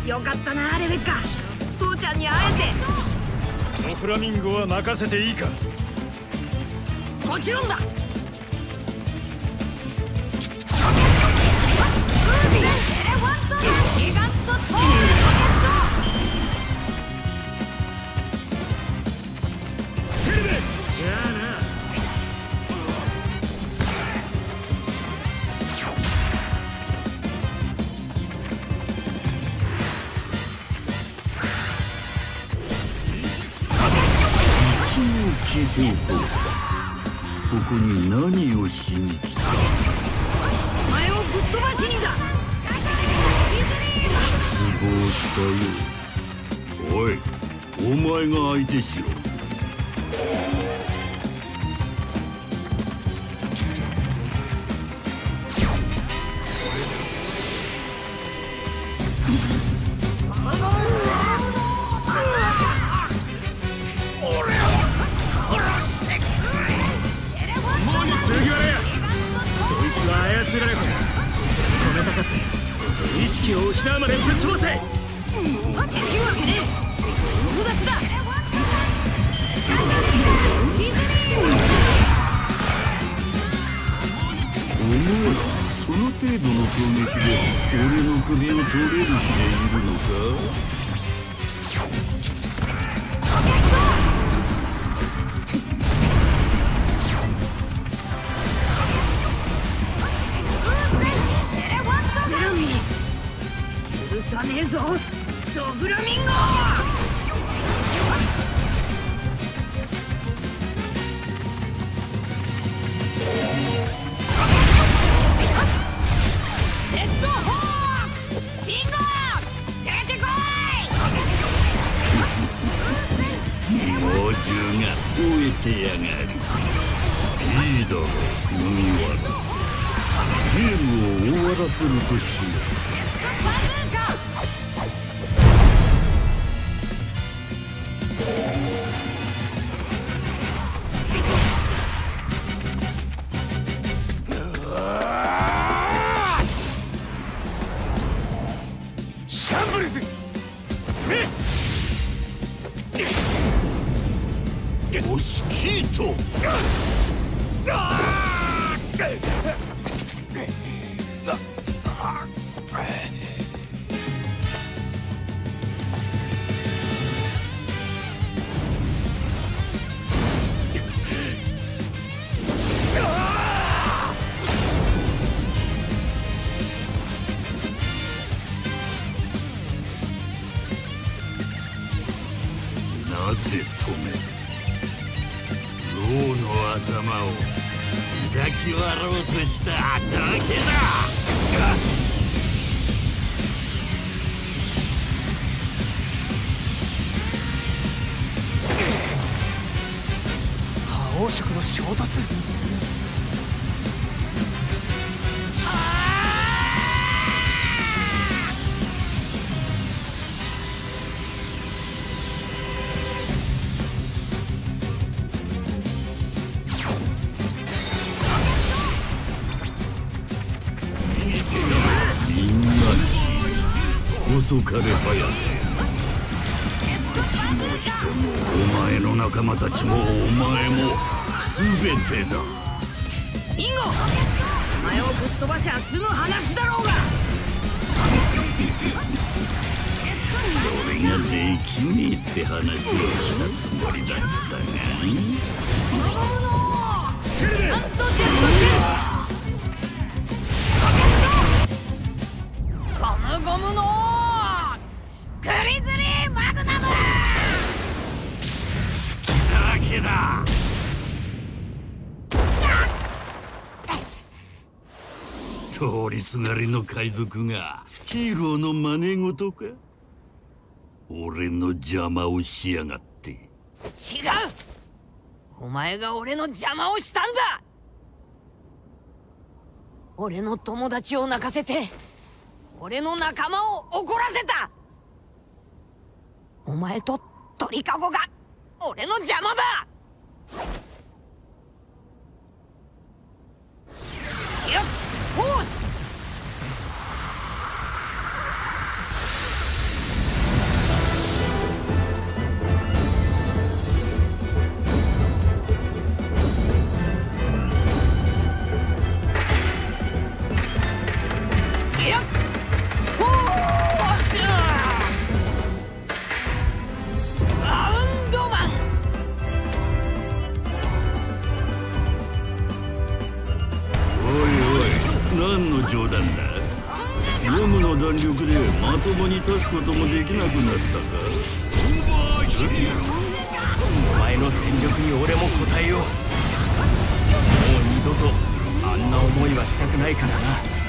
よかったなレベッカ、父ちゃんに会えて。 フラミンゴは任せていいか？ もちろんだ。 聞いておこうか。ここに何をしに来た？ お前をぶっ飛ばしにだ。 失望したよ。おい、お前が相手しろ。 意識を失うまでぶっ飛ばせ。 できるわけねえ。友達だ。 お前らその程度の攻撃で俺の首を取れる気でいるのか？ 許さねえぞドフラミンゴ。レッドホークビンゴ出てこい。 猛獣が飢えてやがる。いいだろう、麦わら。ゲームを終わらせるとしよう。 シャンブルズミス。 オシキート。なぜ止める？ローの頭を抱き割ろうとしただけだ。 覇王色の衝突。 遅かれ早く、町も人もお前の仲間たちもお前も全てだ。 ビンゴ、お前をぶっ飛ばしゃ済む話だろうが。 それができねえって話をしたつもりだったが、 なんとデッドシゴムゴムのグリズリーマグナム。 好きだらけだ。通りすがりの海賊がヒーローの真似事か？俺の邪魔をしやがって。 違う、お前が俺の邪魔をしたんだ。俺の友達を泣かせて俺の仲間を怒らせた。お前と鳥かごが俺の邪魔だ。いや、フォース。 何の冗談だ。ヨムの弾力でまともに立つこともできなくなったか。 ルフィ、お前の全力に俺も応えよう。もう二度とあんな思いはしたくないからな。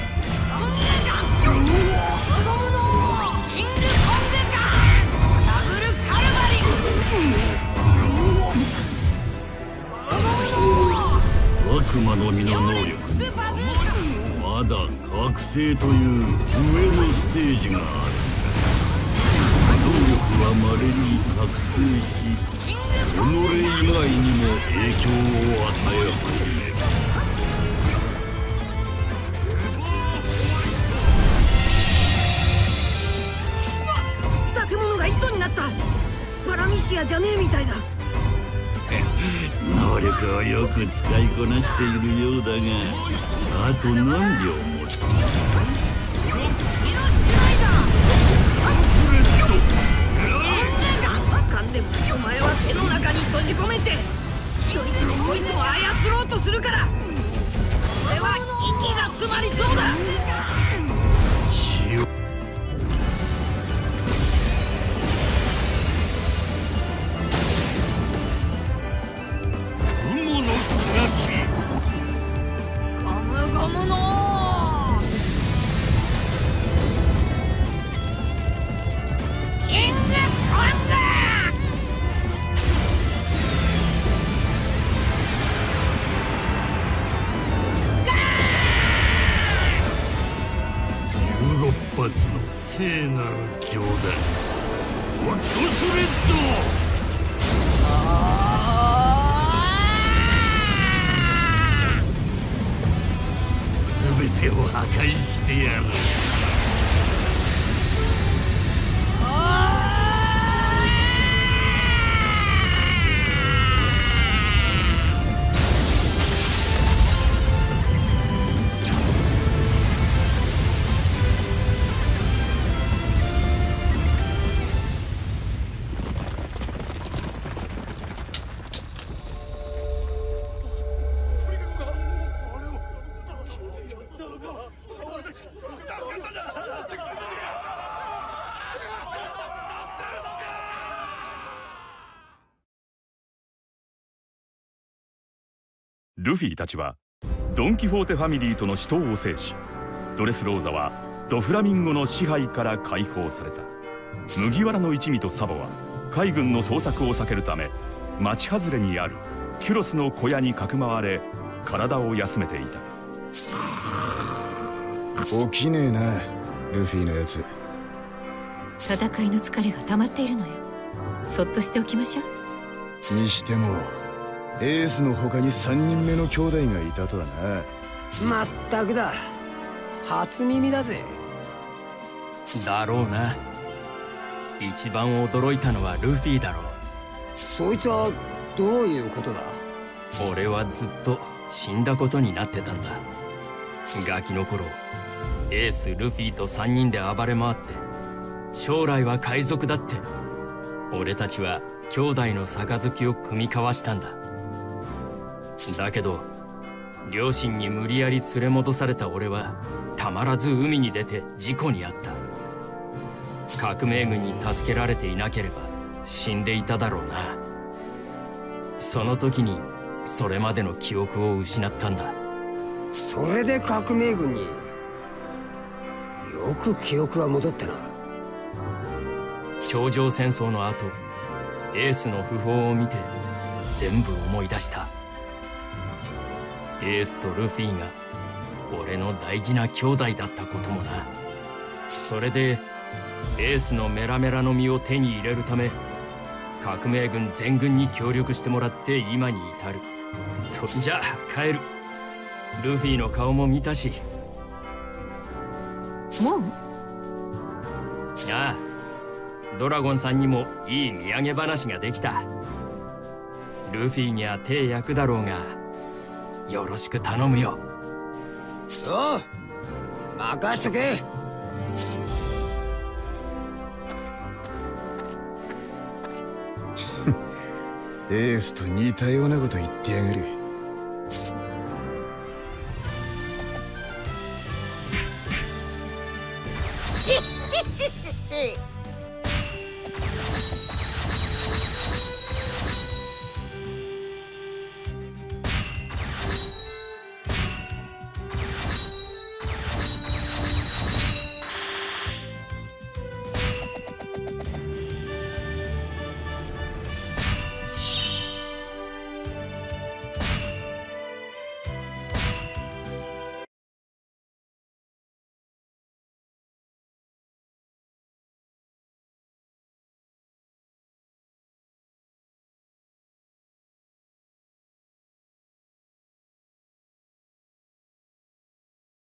悪魔の実の能力、まだ覚醒という上のステージがある。能力は稀に覚醒し、己以外にも影響を与え始める。 建物が糸になった。パラミシアじゃねえみたいだ。 能力をよく使いこなしているようだが、あと何秒持つか。 かんでもお前は手の中に閉じ込めてどいつもこいつも操ろうとするから、俺は息が詰まりそうだ。ゴムゴムのキングコング。 16発の聖なる強弾、ホットスレッド。全てを破壊してやる。 ルフィたちはドン・キホーテファミリーとの死闘を制し、ドレスローザはドフラミンゴの支配から解放された。麦わらの一味とサボは海軍の捜索を避けるため、町外れにあるキュロスの小屋にかくまわれ体を休めていた。 起きねえな、ルフィのやつ。 戦いの疲れが溜まっているのよ。そっとしておきましょう。 にしてもエースの他に3人目の兄弟がいたとはな。 まったくだ、初耳だぜ。 だろうな。一番驚いたのはルフィだろう。 そいつはどういうことだ。 俺はずっと死んだことになってたんだ。ガキの頃エースルフィと3人で暴れ回って、将来は海賊だって、俺たちは兄弟の杯を酌み交わしたんだ。だけど両親に無理やり連れ戻された俺はたまらず海に出て事故に遭った。革命軍に助けられていなければ死んでいただろうな。その時にそれまでの記憶を失ったんだ。 それで革命軍に。よく記憶が戻ってな。 頂上戦争の後、エースの訃報を見て全部思い出した。エースとルフィが俺の大事な兄弟だったこともな。それでエースのメラメラの実を手に入れるため、革命軍全軍に協力してもらって今に至る。じゃあ帰る。ルフィの顔も見たし。 もう？ ああ、ドラゴンさんにもいい土産話ができた。ルフィには手焼くだろうが、よろしく頼むよ。 おう、任しとけ。 エースと似たようなこと言ってやがる。 し